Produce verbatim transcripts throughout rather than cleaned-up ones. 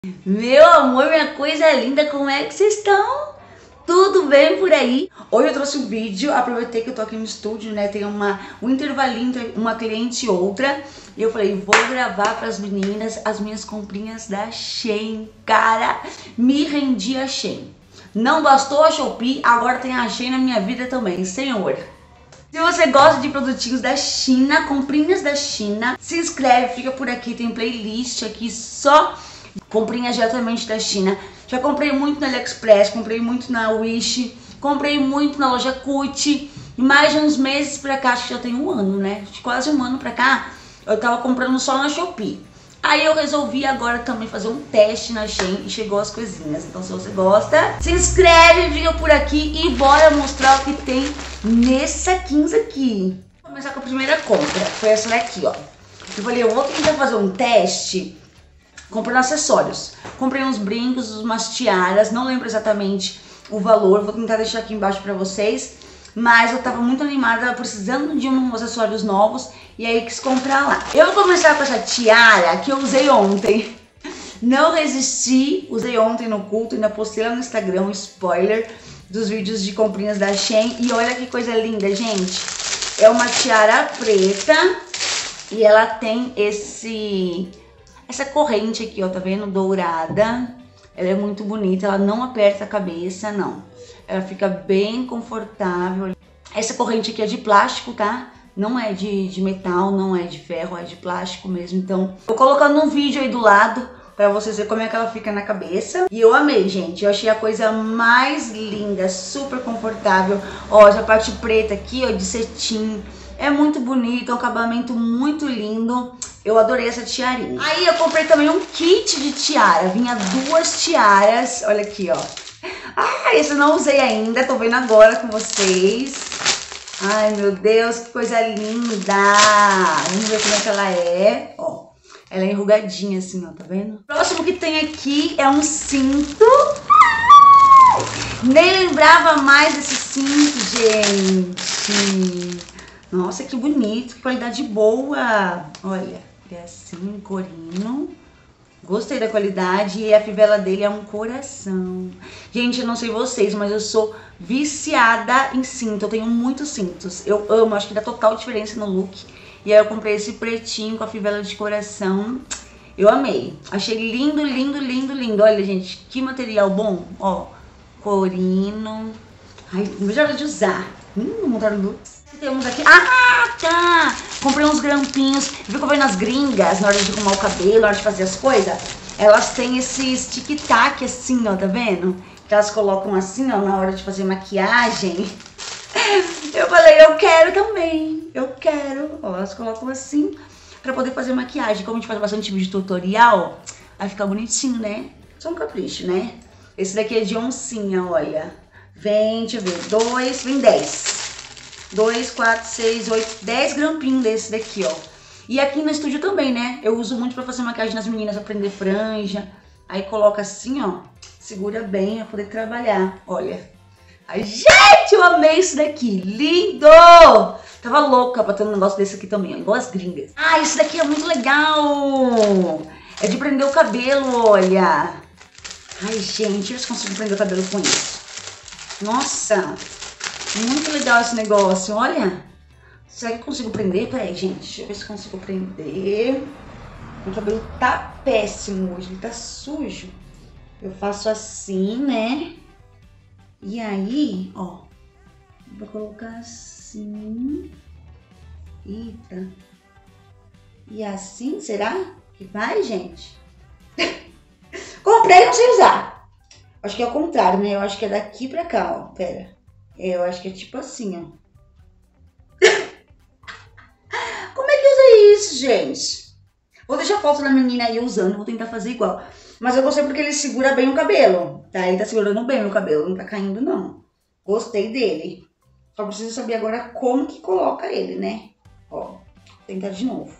Meu amor, minha coisa linda, como é que vocês estão? Tudo bem por aí? Hoje eu trouxe um vídeo, aproveitei que eu tô aqui no estúdio, né? Tem uma, um intervalinho entre uma cliente e outra. E eu falei, vou gravar pras meninas as minhas comprinhas da Shein. Cara, me rendi a Shein. Não bastou a Shopee, agora tem a Shein na minha vida também, senhor. Se você gosta de produtinhos da China, comprinhas da China, se inscreve, fica por aqui, tem playlist aqui só comprinhas diretamente da China. Já comprei muito na AliExpress, comprei muito na Wish, comprei muito na loja Cuti. E mais de uns meses pra cá, acho que já tem um ano, né? De quase um ano pra cá, eu tava comprando só na Shopee. Aí eu resolvi agora também fazer um teste na Shein e chegou as coisinhas. Então se você gosta, se inscreve, fica por aqui e bora mostrar o que tem nesse saquinhos aqui. Vou começar com a primeira compra, foi essa daqui, ó. Eu falei, eu vou tentar fazer um teste comprando acessórios. Comprei uns brincos, umas tiaras, não lembro exatamente o valor, vou tentar deixar aqui embaixo pra vocês. Mas eu tava muito animada, precisando de uns acessórios novos e aí quis comprar lá. Eu vou começar com essa tiara que eu usei ontem. Não resisti, usei ontem no culto, ainda postei lá no Instagram um spoiler dos vídeos de comprinhas da Shein. E olha que coisa linda, gente. É uma tiara preta e ela tem esse... essa corrente aqui, ó, tá vendo? Dourada. Ela é muito bonita, ela não aperta a cabeça, não. Ela fica bem confortável. Essa corrente aqui é de plástico, tá? Não é de, de metal, não é de ferro, é de plástico mesmo. Então, vou colocando um vídeo aí do lado pra vocês verem como é que ela fica na cabeça. E eu amei, gente. Eu achei a coisa mais linda, super confortável. Ó, essa parte preta aqui, ó, de cetim. É muito bonito, é um acabamento muito lindo. Eu adorei essa tiarinha. Aí eu comprei também um kit de tiara. Vinha duas tiaras. Olha aqui, ó. Ah, esse eu não usei ainda. Tô vendo agora com vocês. Ai, meu Deus, que coisa linda. Vamos ver como é que ela é. Ó, ela é enrugadinha assim, ó. Tá vendo? O próximo que tem aqui é um cinto. Nem lembrava mais desse cinto, gente. Nossa, que bonito, que qualidade boa. Olha, é assim, corino. Gostei da qualidade e a fivela dele é um coração. Gente, eu não sei vocês, mas eu sou viciada em cinto. Eu tenho muitos cintos. Eu amo, acho que dá total diferença no look. E aí eu comprei esse pretinho com a fivela de coração. Eu amei. Achei lindo, lindo, lindo, lindo. Olha, gente, que material bom. Ó, corino. Ai, não vejo a hora de usar. Hum, montaram looks. Temos aqui, ah, tá, comprei uns grampinhos, viu que eu vejo nas gringas, na hora de arrumar o cabelo, na hora de fazer as coisas, elas têm esses tic-tac assim, ó, tá vendo? Que elas colocam assim, ó, na hora de fazer maquiagem. Eu falei, eu quero também, eu quero, ó, elas colocam assim, pra poder fazer maquiagem. Como a gente faz bastante vídeo tutorial, vai ficar bonitinho, né? Só um capricho, né? Esse daqui é de oncinha, olha, vem, deixa eu ver, dois, vem dez. dois, quatro, seis, oito, dez grampinhos desse daqui, ó. E aqui no estúdio também, né? Eu uso muito pra fazer maquiagem nas meninas, pra prender franja. Aí coloca assim, ó. Segura bem pra poder trabalhar. Olha. Ai, gente, eu amei isso daqui. Lindo! Tava louca pra ter um negócio desse aqui também, ó. Igual as gringas. Ah, isso daqui é muito legal. É de prender o cabelo, olha. Ai, gente, deixa eu ver se consigo prender o cabelo com isso. Nossa! Muito legal esse negócio, olha. Será que eu consigo prender? Peraí, gente, deixa eu ver se eu consigo prender. Meu cabelo tá péssimo hoje, ele tá sujo. Eu faço assim, né? E aí, ó, vou colocar assim. Eita. E assim, será que vai, gente? Comprei e não sei usar. Acho que é o contrário, né? Eu acho que é daqui pra cá, ó. Pera. Eu acho que é tipo assim, ó. Como é que usa isso, gente? Vou deixar a foto da menina aí usando, vou tentar fazer igual. Mas eu gostei porque ele segura bem o cabelo, tá? Ele tá segurando bem o cabelo, não tá caindo, não. Gostei dele. Só preciso saber agora como que coloca ele, né? Ó, vou tentar de novo.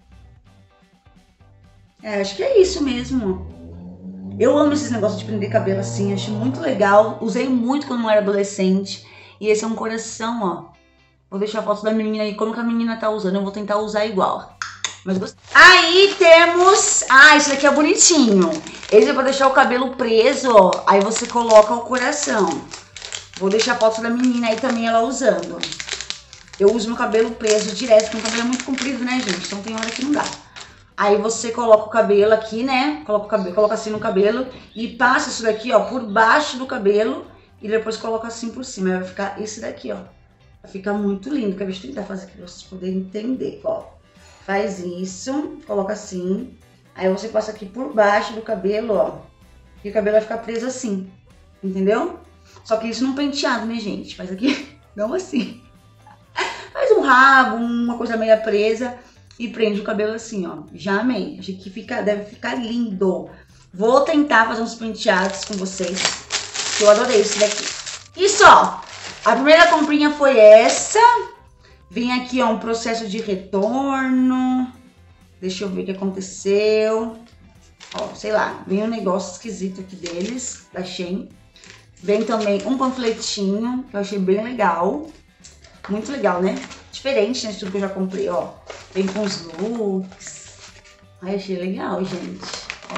É, acho que é isso mesmo, ó. Eu amo esses negócios de prender cabelo assim, acho muito legal. Usei muito quando eu era adolescente. E esse é um coração, ó. Vou deixar a foto da menina aí, como que a menina tá usando. Eu vou tentar usar igual. Mas gostei. Aí temos... Ah, esse daqui é bonitinho. Esse é pra deixar o cabelo preso, ó. Aí você coloca o coração. Vou deixar a foto da menina aí também, ela usando. Eu uso meu cabelo preso direto, porque o cabelo é muito comprido, né, gente? Então tem hora que não dá. Aí você coloca o cabelo aqui, né? Coloca o cabelo, coloca assim no cabelo e passa isso daqui, ó, por baixo do cabelo e depois coloca assim por cima. Aí vai ficar esse daqui, ó. Vai ficar muito lindo. Quer ver? Deixa eu tentar fazer aqui pra vocês poderem entender, ó. Faz isso, coloca assim. Aí você passa aqui por baixo do cabelo, ó. E o cabelo vai ficar preso assim, entendeu? Só que isso não penteado, né, gente? Faz aqui, não assim. Faz um rabo, uma coisa meio presa e prende o cabelo assim, ó. Já amei. Achei que fica, deve ficar lindo. Vou tentar fazer uns penteados com vocês, que eu adorei esse daqui. E só, a primeira comprinha foi essa. Vem aqui, ó, um processo de retorno. Deixa eu ver o que aconteceu. Ó, sei lá, vem um negócio esquisito aqui deles, da Shein. Vem também um panfletinho, que eu achei bem legal. Muito legal, né? Diferente, né, de tudo que eu já comprei, ó. Vem com os looks. Ai, achei legal, gente. Ó.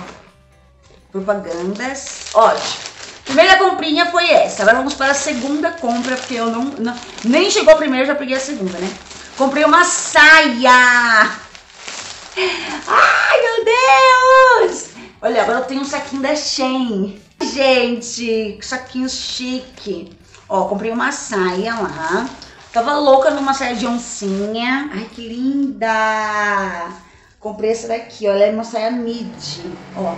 Propagandas. Ótimo. Primeira comprinha foi essa. Agora vamos para a segunda compra, porque eu não... não nem chegou a primeira, já peguei a segunda, né? Comprei uma saia. Ai, meu Deus! Olha, agora eu tenho um saquinho da Shein. Gente, saquinho chique. Ó, comprei uma saia lá. Tava louca numa saia de oncinha. Ai, que linda! Comprei essa daqui, ó. Ela é uma saia midi, ó.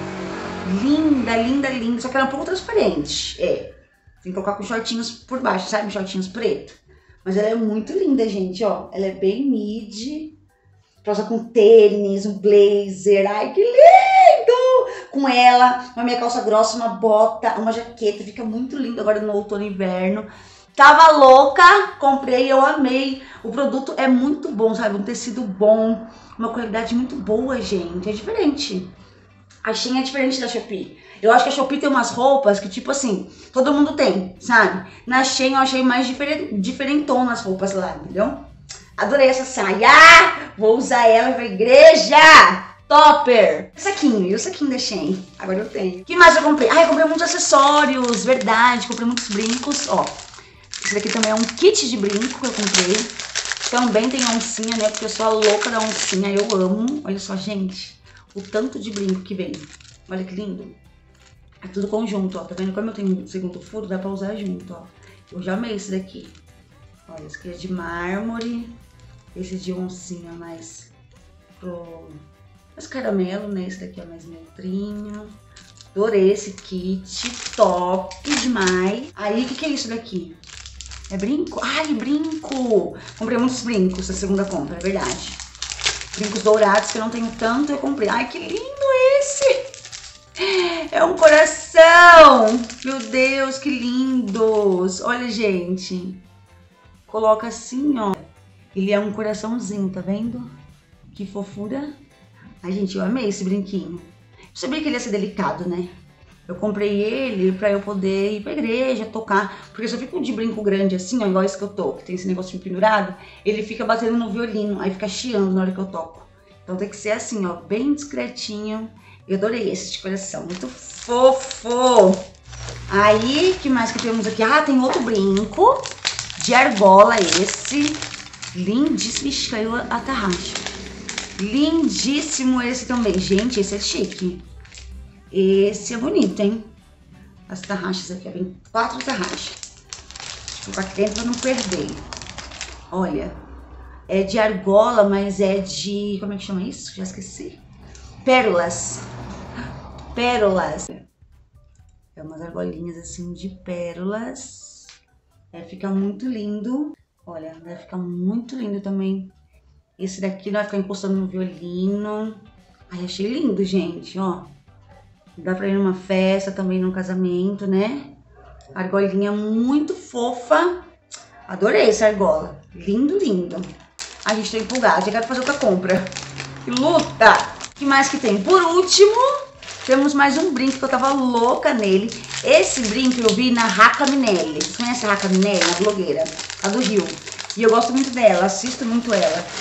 Linda, linda, linda. Só que ela é um pouco transparente. É. Tem que colocar com shortinhos por baixo, sabe? Shortinhos preto. Mas ela é muito linda, gente, ó. Ela é bem midi. Pra usar com tênis, um blazer. Ai, que lindo! Com ela, uma meia calça grossa, uma bota, uma jaqueta. Fica muito lindo agora no outono e inverno. Tava louca, comprei, eu amei. O produto é muito bom, sabe? Um tecido bom, uma qualidade muito boa, gente. É diferente. A Shein é diferente da Shopee. Eu acho que a Shopee tem umas roupas que, tipo assim, todo mundo tem, sabe? Na Shein eu achei mais diferen... diferentona as roupas lá, entendeu? Adorei essa saia. Vou usar ela pra igreja. Topper. O saquinho, e o saquinho da Shein? Agora eu tenho. O que mais eu comprei? Ah, eu comprei muitos acessórios, verdade. Comprei muitos brincos, ó. Esse daqui também é um kit de brinco que eu comprei. Também tem oncinha, né? Porque eu sou a louca da oncinha, eu amo. Olha só, gente, o tanto de brinco que vem. Olha que lindo. É tudo conjunto, ó. Tá vendo? Como eu tenho um segundo furo, dá pra usar junto, ó. Eu já amei esse daqui. Olha, esse aqui é de mármore. Esse de oncinha mais pro... mais caramelo, né? Esse daqui é mais neutrinho. Adorei esse kit. Top demais. Aí, o que que é isso daqui? É brinco? Ai, brinco! Comprei muitos brincos na segunda compra, é verdade. Brincos dourados que eu não tenho tanto, eu comprei. Ai, que lindo esse! É um coração! Meu Deus, que lindos! Olha, gente. Coloca assim, ó. Ele é um coraçãozinho, tá vendo? Que fofura. Ai, gente, eu amei esse brinquinho. Eu sabia que ele ia ser delicado, né? Eu comprei ele pra eu poder ir pra igreja, tocar. Porque se eu fico de brinco grande assim, ó, igual esse que eu tô, que tem esse negocinho pendurado, ele fica batendo no violino, aí fica chiando na hora que eu toco. Então tem que ser assim, ó, bem discretinho. Eu adorei esse de coração, muito fofo. Aí, que mais que temos aqui? Ah, tem outro brinco de argola esse. Lindíssimo. Ixi, caiu a tarraxa. Lindíssimo esse também. Gente, esse é chique. Esse é bonito, hein? As tarraxas aqui, ó. Vem quatro tarraxas. Deixa eu colocar aqui dentro pra não perder. Olha. É de argola, mas é de... como é que chama isso? Já esqueci. Pérolas. Pérolas. É umas argolinhas assim de pérolas. É, fica muito lindo. Olha, vai ficar muito lindo também. Esse daqui vai ficar encostando no violino. Ai, achei lindo, gente, ó. Dá pra ir numa festa, também num casamento, né? Argolinha muito fofa. Adorei essa argola. Lindo, lindo. A gente tá empolgada. Já quero fazer outra compra. Que luta! O que mais que tem? Por último, temos mais um brinco que eu tava louca nele. Esse brinco eu vi na Raca Minelli. Você conhece a Raca Minelli, a blogueira? A do Rio. E eu gosto muito dela, assisto muito ela.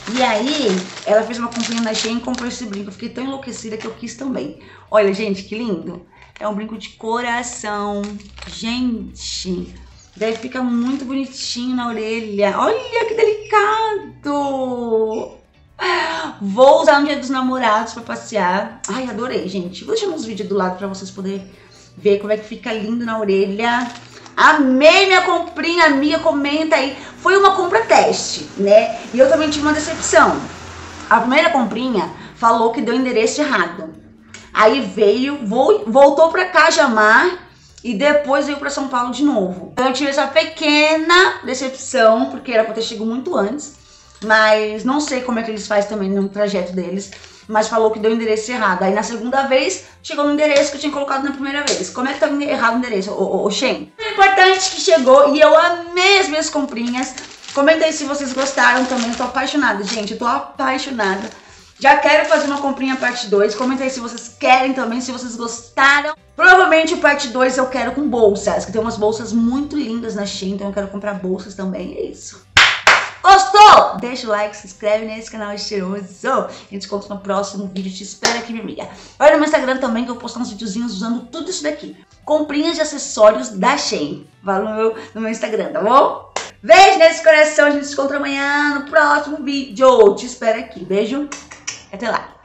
E aí, ela fez uma comprinha na Shein e comprou esse brinco. Eu fiquei tão enlouquecida que eu quis também. Olha, gente, que lindo. É um brinco de coração. Gente, deve ficar muito bonitinho na orelha. Olha que delicado. Vou usar no dia dos namorados pra passear. Ai, adorei, gente. Vou deixar uns vídeos do lado pra vocês poderem ver como é que fica lindo na orelha. Amei minha comprinha, amiga, comenta aí. Foi uma compra teste, né? E eu também tive uma decepção. A primeira comprinha falou que deu endereço errado. Aí veio, voltou pra Cajamar e depois veio pra São Paulo de novo. Então eu tive essa pequena decepção, porque era pra ter chegado muito antes. Mas não sei como é que eles fazem também no trajeto deles. Mas falou que deu o endereço errado. Aí na segunda vez, chegou no endereço que eu tinha colocado na primeira vez. Como é que tá errado o endereço, ô, ô, ô Shein? O importante é que chegou e eu amei as minhas comprinhas. Comenta aí se vocês gostaram também. Eu tô apaixonada, gente. Eu tô apaixonada. Já quero fazer uma comprinha parte dois. Comenta aí se vocês querem também, se vocês gostaram. Provavelmente parte dois eu quero com bolsas, que tem umas bolsas muito lindas na Shein. Então eu quero comprar bolsas também. É isso. Gostou? Deixa o like, se inscreve nesse canal cheiroso. A gente se encontra no próximo vídeo. Te espero aqui, minha amiga. Olha no meu Instagram também que eu vou postar uns videozinhos usando tudo isso daqui. Comprinhas de acessórios da Shein. Valeu no meu Instagram, tá bom? Beijo nesse coração. A gente se encontra amanhã no próximo vídeo. Te espero aqui. Beijo. Até lá.